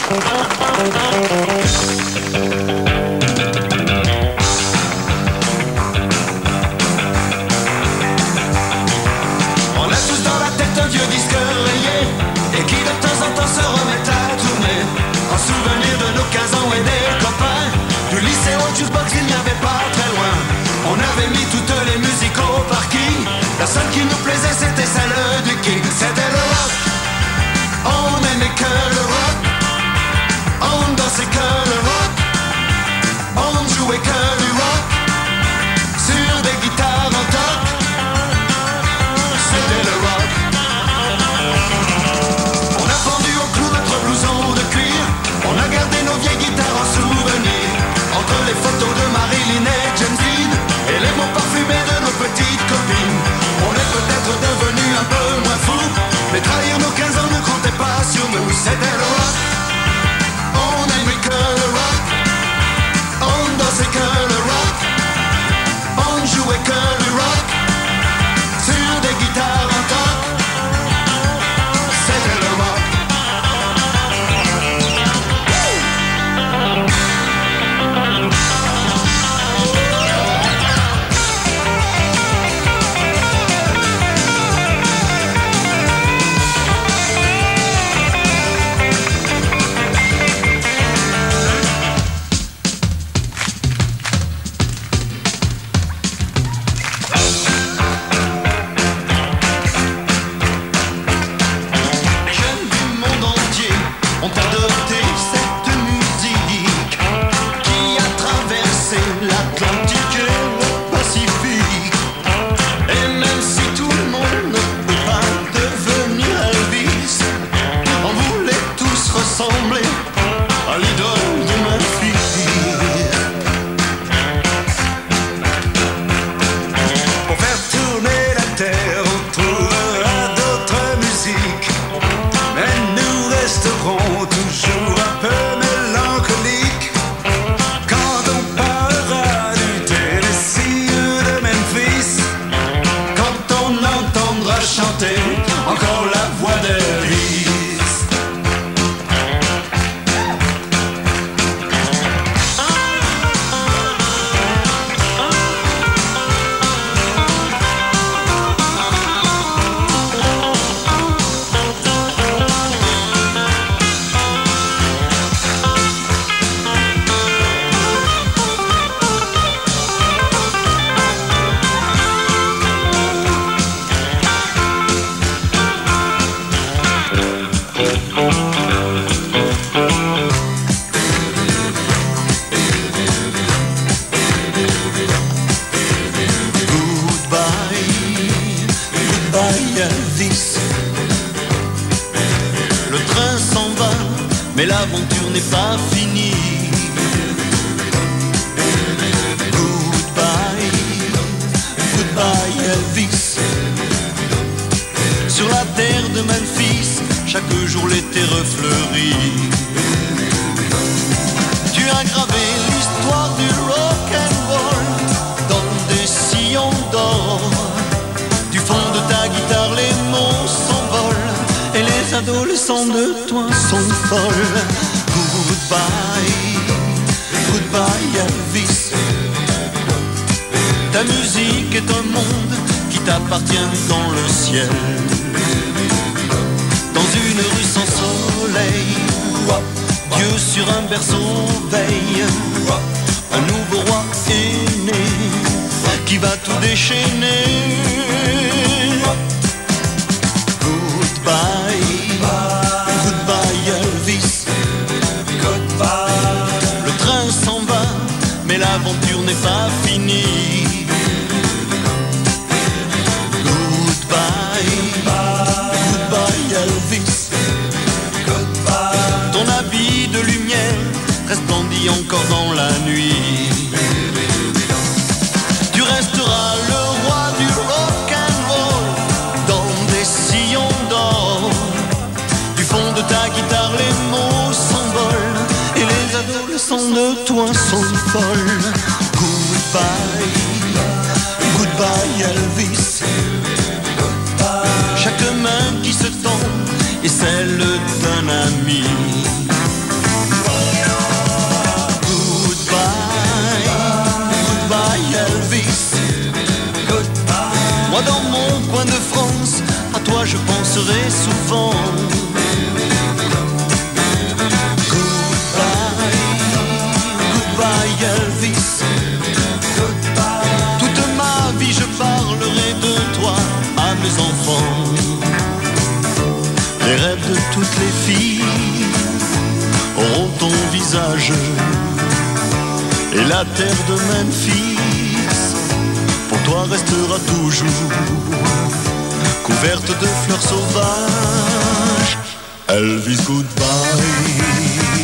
On a tous dans la tête un vieux disque rayé et qui de temps en temps se remet à tourner en souvenir de nos 15 ans et des copains du lycée au jukebox. Il n'y avait pas très loin. On avait mis toutes les musiques au parking. La seule qui nous plaisait c'était celle du King. C'était le rock. On aimait que le rock. On dansait que le rock. On jouait que du rock sur des guitares en toc. C'était le rock. On a pendu au clou notre blouson de cuir. On a gardé nos vieilles guitares en souvenir. Entre les photos de Marilyn et James Dean et les mots parfumés de nos petites copines, on est peut-être devenu un peu moins fou, mais trahir nos 15 ans ne comptait pas sur nous. C'était le rock. On aimait que le rock. On dansait que le rock. On jouait que du rock sur des guitares en toc. C'était le rock. L'aventure n'est pas finie. Goodbye, goodbye Elvis. Sur la terre de Memphis, chaque jour l'été refleurit. Tu as gravé l'histoire du rock and roll dans des sillons d'or. Du fond de ta guitare les mots s'envolent et les adolescents de toi sont folles. Goodbye, goodbye Elvis. Ta musique est un monde qui t'appartient dans le ciel. Dans une rue sans soleil, Dieu sur un berceau veille. Un nouveau roi est né qui va tout déchaîner. Goodbye, goodbye Elvis. Le train s'en va, mais l'aventure n'est pas finie. Goodbye, goodbye Elvis. Ton habit de lumière resplendit encore dans la nuit. Tu resteras le roi du rock and roll dans des sillons d'or. Du fond de ta guitare les mots s'envolent et les adolescents de toi sont folles. Goodbye, goodbye Elvis. Chaque main qui se tend est celle d'un ami. je penserai souvent. Goodbye Elvis, toute ma vie je parlerai de toi à mes enfants. Les rêves de toutes les filles auront ton visage, et la terre de Memphis pour toi restera toujours couverte de fleurs sauvages. Elvis, goodbye.